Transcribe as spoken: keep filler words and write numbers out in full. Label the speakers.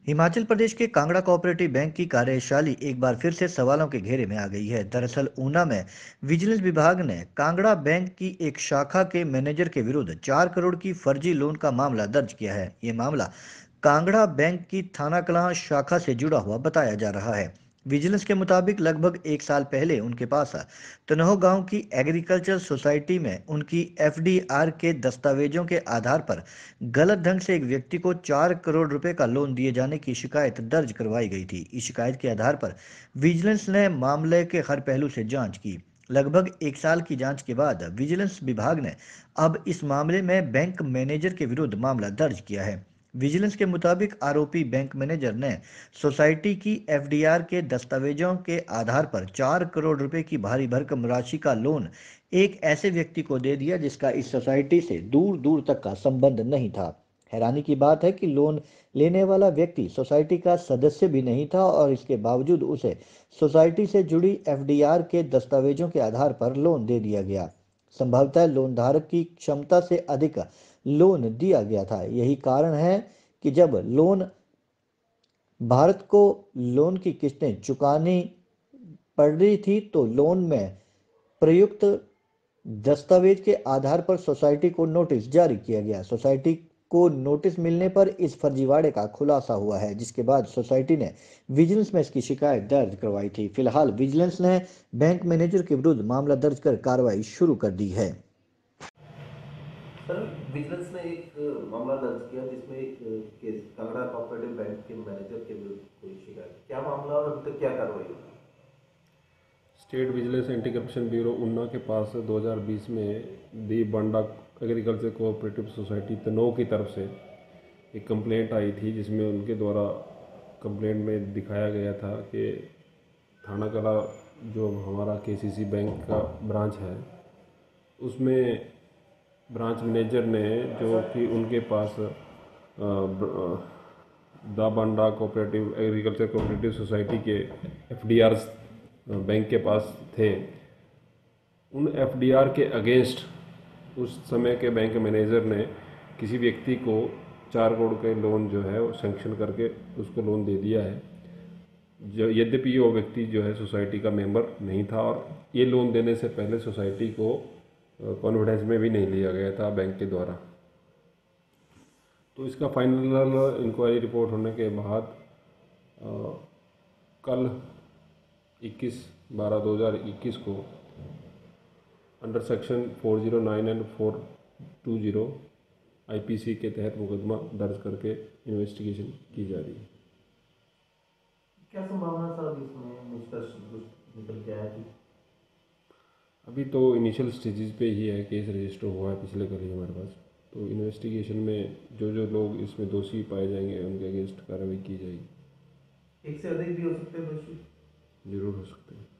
Speaker 1: हिमाचल प्रदेश के Kangra cooperative bank की कार्यशैली एक बार फिर से सवालों के घेरे में आ गई है। दरअसल ऊना में विजिलेंस विभाग ने कांगड़ा बैंक की एक शाखा के मैनेजर के विरुद्ध चार करोड़ की फर्जी लोन का मामला दर्ज किया है। ये मामला कांगड़ा बैंक की थाना कलां शाखा से जुड़ा हुआ बताया जा रहा है। विजिलेंस के मुताबिक लगभग एक साल पहले उनके पास तनोह गांव की एग्रीकल्चर सोसाइटी में उनकी एफडीआर के दस्तावेजों के आधार पर गलत ढंग से एक व्यक्ति को चार करोड़ रुपए का लोन दिए जाने की शिकायत दर्ज करवाई गई थी। इस शिकायत के आधार पर विजिलेंस ने मामले के हर पहलू से जांच की। लगभग एक साल की जांच के बाद विजिलेंस विभाग ने अब इस मामले में बैंक मैनेजर के विरुद्ध मामला दर्ज किया है। विजिलेंस के मुताबिक आरोपी बैंक मैनेजर ने सोसाइटी की एफडीआर के दस्तावेजों के आधार पर चार करोड़ रुपए की भारी भरकम राशि का लोन एक ऐसे व्यक्ति को दे दिया जिसका इस सोसाइटी से दूर दूर तक का संबंध नहीं था। हैरानी की बात है कि लोन लेने वाला व्यक्ति सोसाइटी का सदस्य भी नहीं था और इसके बावजूद उसे सोसाइटी से जुड़ी एफडीआर के दस्तावेजों के आधार पर लोन दे दिया गया। संभवतः लोन धारक की क्षमता से अधिक लोन दिया गया था। यही कारण है कि जब लोन भारत को लोन की किस्तें चुकानी पड़ रही थी तो लोन में प्रयुक्त दस्तावेज के आधार पर सोसाइटी को नोटिस जारी किया गया। सोसाइटी को नोटिस मिलने पर इस फर्जीवाड़े का खुलासा हुआ है, जिसके बाद सोसाइटी ने विजिलेंस में इसकी शिकायत दर्ज करवाई थी। फिलहाल विजिलेंस ने बैंक मैनेजर के विरुद्ध मामला दर्ज कर कार्रवाई शुरू कर दी है।
Speaker 2: सर, विजिलेंस ने एक मामला दर्ज किया जिसमें एक केस कांगड़ा कोऑपरेटिव बैंक के मैनेजर के विरुद्ध कोई शिकायत, क्या मामला और अभी तक क्या कार्रवाई हुई?
Speaker 3: State vigilance anti corruption bureau Una के पास दो हज़ार बीस में the Banda agriculture cooperative society Tanoh की तरफ से एक कंप्लेंट आई थी, जिसमें उनके द्वारा कंप्लेंट में दिखाया गया था कि थाना कला जो हमारा केसीसी बैंक का ब्रांच है उसमें ब्रांच मैनेजर ने जो कि उनके पास the Banda cooperative agriculture cooperative society के एफडीआर बैंक के पास थे, उन एफडीआर के अगेंस्ट उस समय के बैंक मैनेजर ने किसी व्यक्ति को चार करोड़ के लोन जो है वो सैंक्शन करके उसको लोन दे दिया है। जो यद्यपि वो व्यक्ति जो है सोसाइटी का मेंबर नहीं था और ये लोन देने से पहले सोसाइटी को कॉन्फिडेंस में भी नहीं लिया गया था बैंक के द्वारा। तो इसका फाइनल इंक्वायरी रिपोर्ट होने के बाद आ, कल इक्कीस बारह दो हज़ार इक्कीस को अंडर सेक्शन चार सौ नौ एंड चार सौ बीस आईपीसी के तहत मुकदमा दर्ज करके इन्वेस्टिगेशन की जा रही है।
Speaker 2: क्या संभावना सर इसमें निष्कर्ष निकल के आया कि
Speaker 3: अभी तो इनिशियल स्टेजेस पे ही है, केस रजिस्टर हुआ है पिछले कल ही हमारे पास। तो इन्वेस्टिगेशन में जो जो लोग इसमें दोषी पाए जाएंगे उनके अगेंस्ट कार्रवाई की जाएगी।
Speaker 2: एक से अधिक भी हो सकते हैं दोषी?
Speaker 3: जरूर हो सकते हैं।